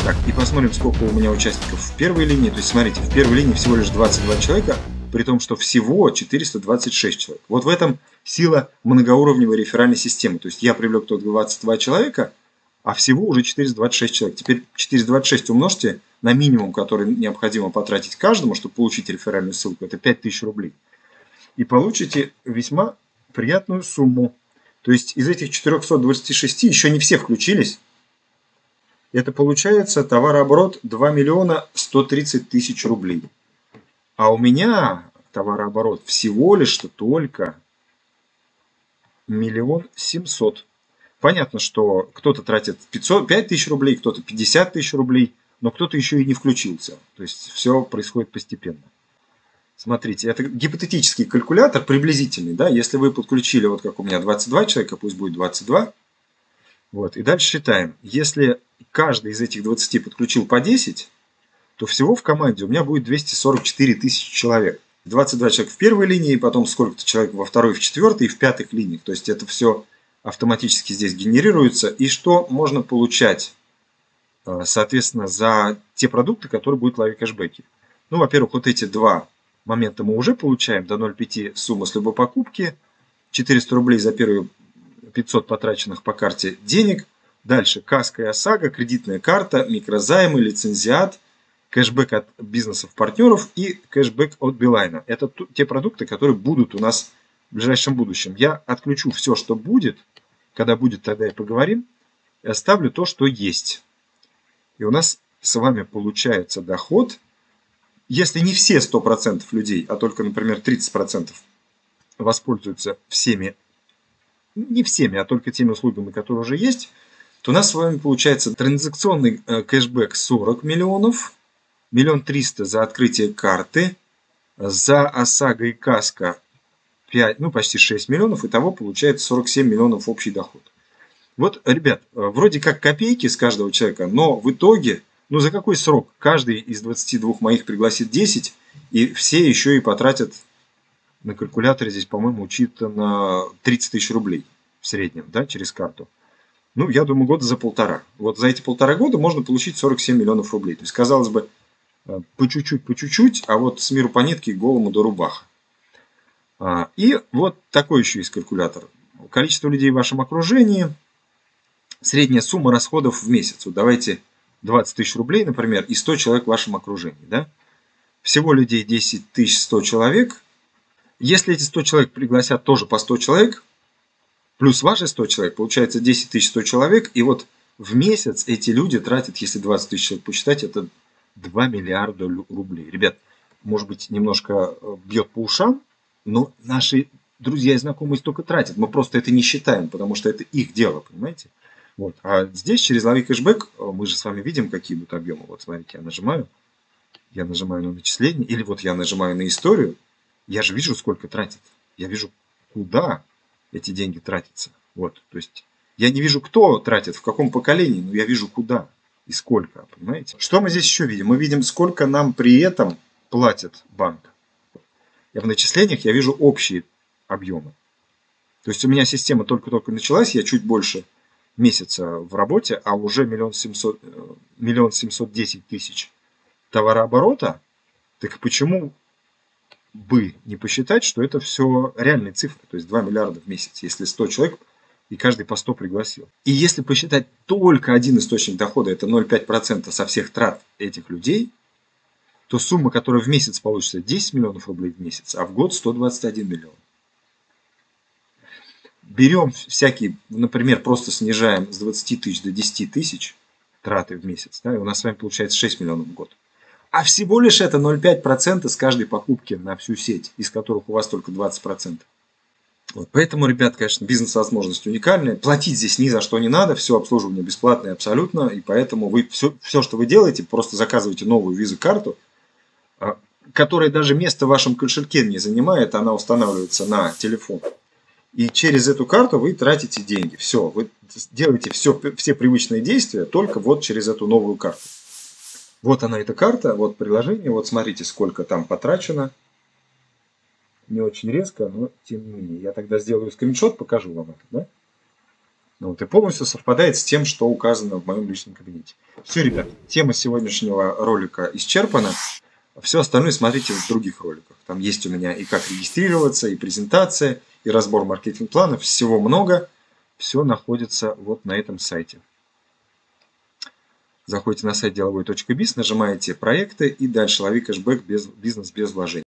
Так, и посмотрим, сколько у меня участников в первой линии. То есть, смотрите, в первой линии всего лишь 22 человека, при том, что всего 426 человек. Вот в этом сила многоуровневой реферальной системы. То есть, я привлек только 22 человека, а всего уже 426 человек. Теперь 426 умножьте на минимум, который необходимо потратить каждому, чтобы получить реферальную ссылку. Это 5000 рублей. И получите весьма приятную сумму. То есть, из этих 426 еще не все включились. Это получается товарооборот 2 миллиона 130 тысяч рублей. А у меня товарооборот всего лишь только 1 700 000. Понятно, что кто-то тратит 5 тысяч рублей, кто-то 50 тысяч рублей, но кто-то еще и не включился. То есть все происходит постепенно. Смотрите, это гипотетический калькулятор, приблизительный. Да? Если вы подключили, вот как у меня, 22 человека, пусть будет 22. Вот. И дальше считаем. Если каждый из этих 20 подключил по 10, то всего в команде у меня будет 244 тысячи человек. 22 человека в первой линии, потом сколько-то человек во второй, в четвертой и в пятых линиях. То есть это все автоматически здесь генерируется. И что можно получать, соответственно, за те продукты, которые будут ловить кэшбэки. Ну, во-первых, вот эти два момента мы уже получаем. До 0,5 сумма с любой покупки. 400 рублей за первые 500 потраченных по карте денег. Дальше каска и ОСАГО, кредитная карта, микрозаймы, лицензиат, кэшбэк от бизнесов-партнеров и кэшбэк от Билайна. Это те продукты, которые будут у нас в ближайшем будущем. Я отключу все, что будет. Когда будет, тогда и поговорим. И оставлю то, что есть. И у нас с вами получается доход, если не все 100% людей, а только, например, 30% воспользуются всеми, не всеми, а только теми услугами, которые уже есть, то у нас с вами получается транзакционный кэшбэк 40 миллионов, 1 300 000 за открытие карты, за ОСАГО и каска 5, ну почти 6 миллионов, итого получается 47 миллионов общий доход. Вот, ребят, вроде как копейки с каждого человека, но в итоге, ну за какой срок? Каждый из 22 моих пригласит 10, и все еще и потратят на калькуляторе, здесь, по-моему, учитано 30 тысяч рублей в среднем, да, через карту. Ну, я думаю, года за полтора. Вот за эти полтора года можно получить 47 миллионов рублей. То есть, казалось бы, по чуть-чуть, а вот с миру по нитке, голому до рубаха. И вот такой еще есть калькулятор. Количество людей в вашем окружении, средняя сумма расходов в месяц. Вот давайте 20 тысяч рублей, например, и 100 человек в вашем окружении. Да? Всего людей 10 100 человек. Если эти 100 человек пригласят тоже по 100 человек, плюс ваши 100 человек, получается 10 100 человек. И вот в месяц эти люди тратят, если 20 тысяч человек посчитать, это 2 миллиарда рублей. Ребят, может быть, немножко бьет по ушам, но наши друзья и знакомые столько тратят. Мы просто это не считаем, потому что это их дело, понимаете? Вот. А здесь через лови кэшбэк мы же с вами видим, какие будут объемы. Вот смотрите, я нажимаю на начисление, или вот я нажимаю на историю, я же вижу, сколько тратит. Я вижу, куда эти деньги тратятся. Вот. То есть я не вижу, кто тратит, в каком поколении, но я вижу, куда и сколько, понимаете? Что мы здесь еще видим? Мы видим, сколько нам при этом платит банк. В начислениях я вижу общие объемы. То есть у меня система только-только началась, я чуть больше месяца в работе, а уже 1 710 000 товарооборота. Так почему бы не посчитать, что это все реальные цифры, то есть 2 миллиарда в месяц, если 100 человек и каждый по 100 пригласил. И если посчитать только один источник дохода, это 0,5% со всех трат этих людей, то сумма, которая в месяц получится, 10 миллионов рублей в месяц, а в год 121 миллион. Берем всякие, например, просто снижаем с 20 тысяч до 10 тысяч траты в месяц, да, и у нас с вами получается 6 миллионов в год. А всего лишь это 0,5% с каждой покупки на всю сеть, из которых у вас только 20%. Вот. Поэтому, ребят, конечно, бизнес-возможность уникальная. Платить здесь ни за что не надо, все обслуживание бесплатное абсолютно, и поэтому вы все, что вы делаете, просто заказываете новую визу-карту, которая даже место в вашем кошельке не занимает, она устанавливается на телефон. И через эту карту вы тратите деньги. Все, вы делаете все привычные действия только вот через эту новую карту. Вот она, эта карта, вот приложение, вот смотрите, сколько там потрачено. Не очень резко, но тем не менее. Я тогда сделаю скриншот, покажу вам это. Да? Вот, и полностью совпадает с тем, что указано в моем личном кабинете. Все, ребят, тема сегодняшнего ролика исчерпана. Все остальное смотрите в других роликах. Там есть у меня и как регистрироваться, и презентация, и разбор маркетинг-планов. Всего много. Все находится вот на этом сайте. Заходите на сайт деловой.biz, нажимаете проекты и дальше лови кэшбэк бизнес без вложений.